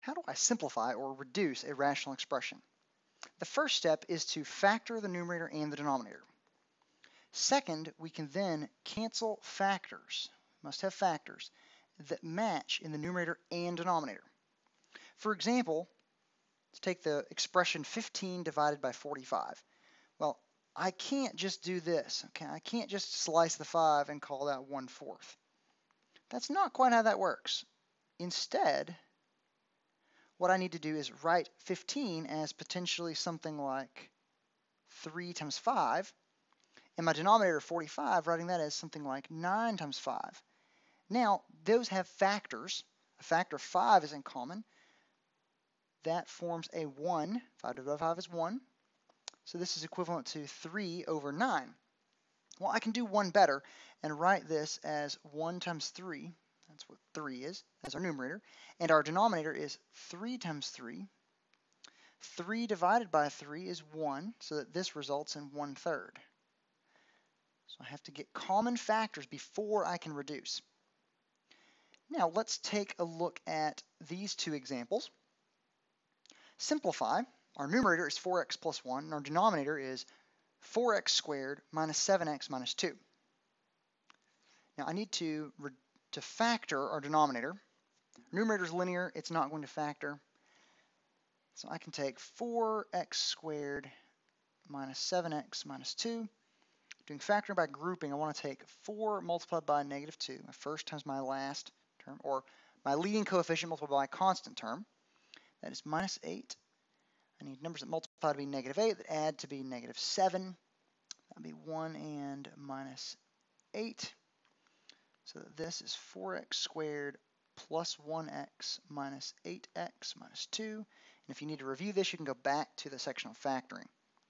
How do I simplify or reduce a rational expression? The first step is to factor the numerator and the denominator. Second, we can then cancel factors, must have factors, that match in the numerator and denominator. For example, let's take the expression 15 divided by 45. Well, I can't just do this, okay? I can't just slice the 5 and call that 1/4. That's not quite how that works. Instead, what I need to do is write 15 as potentially something like 3 times 5, and my denominator 45, writing that as something like 9 times 5. Now, those have factors. A factor of 5 is in common. That forms a 1. 5 divided by 5 is 1. So this is equivalent to 3 over 9. Well, I can do one better and write this as 1 times 3. That's what 3 is, as our numerator. And our denominator is 3 times 3. 3 divided by 3 is 1, so that this results in 1/3. So I have to get common factors before I can reduce. Now let's take a look at these two examples. Simplify. Our numerator is 4x plus 1, and our denominator is 4x squared minus 7x minus 2. Now I need to factor our denominator. Numerator is linear, it's not going to factor. So I can take 4x squared minus 7x minus 2. Doing factoring by grouping, I want to take 4 multiplied by negative 2, my first times my last term, or my leading coefficient multiplied by a constant term. That is minus 8. I need numbers that multiply to be negative 8 that add to be negative 7. That would be 1 and minus 8. So this is 4x squared plus 1x minus 8x minus 2. And if you need to review this, you can go back to the section on factoring.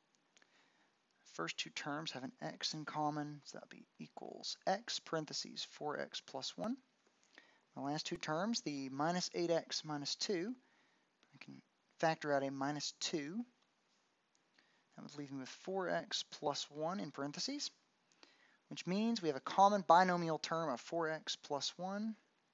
First two terms have an x in common, so that would be equals x parentheses 4x plus 1. The last two terms, the minus 8x minus 2, I can factor out a minus 2. That would leave me with 4x plus 1 in parentheses, which means we have a common binomial term of 4x plus 1.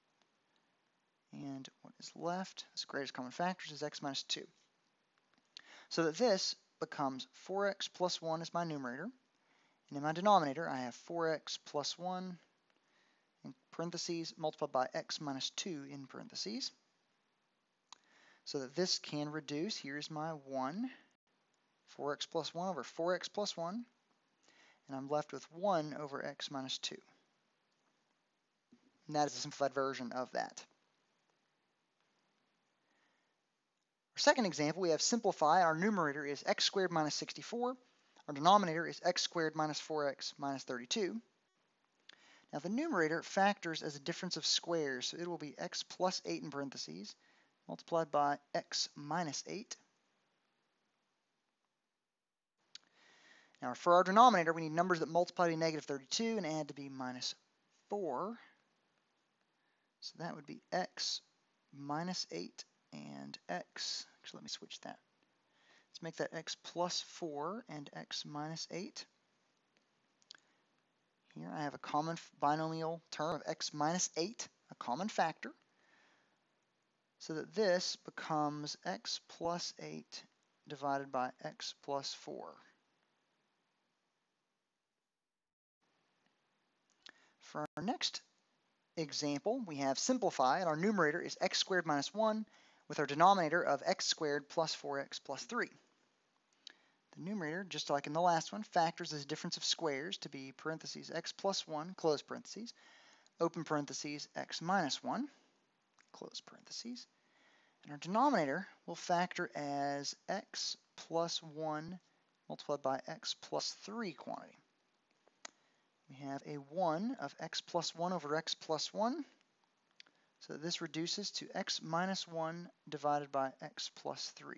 And what is left, as greatest common factors, is x minus 2. So that this becomes 4x plus 1 is my numerator. And in my denominator, I have 4x plus 1 in parentheses multiplied by x minus 2 in parentheses. So that this can reduce. Here's my 1. 4x plus 1 over 4x plus 1. And I'm left with 1 over x minus 2. And that is a simplified version of that. Our second example, we have simplify. Our numerator is x squared minus 64. Our denominator is x squared minus 4x minus 32. Now the numerator factors as a difference of squares, so it will be x plus 8 in parentheses multiplied by x minus 8. Now for our denominator, we need numbers that multiply to be negative 32 and add to be minus 4. So that would be x minus 8 and x, actually let me switch that. Let's make that x plus 4 and x minus 8. Here I have a common binomial term of x minus 8, a common factor, so that this becomes x plus 8 divided by x plus 4. For our next example, we have simplify, and our numerator is x squared minus 1 with our denominator of x squared plus 4x plus 3. The numerator, just like in the last one, factors as a difference of squares to be parentheses x plus 1, close parentheses, open parentheses, x minus 1, close parentheses. And our denominator will factor as x plus 1 multiplied by x plus 3 quantity. We have a 1 of x plus 1 over x plus 1. So this reduces to x minus 1 divided by x plus 3.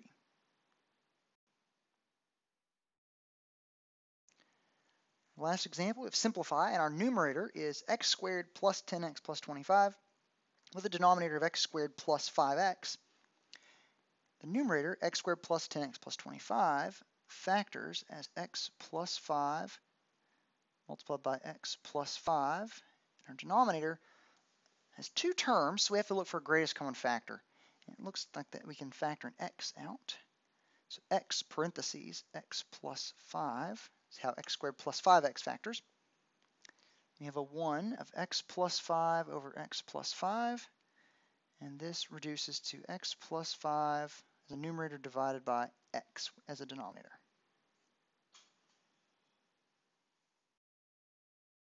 Last example, we have simplify, and our numerator is x squared plus 10x plus 25 with a denominator of x squared plus 5x. The numerator, x squared plus 10x plus 25, factors as x plus 5 multiplied by x plus 5. And our denominator has two terms, so we have to look for greatest common factor. It looks like that we can factor an x out. So x parentheses x plus 5 is how x squared plus 5x factors. We have a 1 of x plus 5 over x plus 5, and this reduces to x plus 5 as a numerator divided by x as a denominator.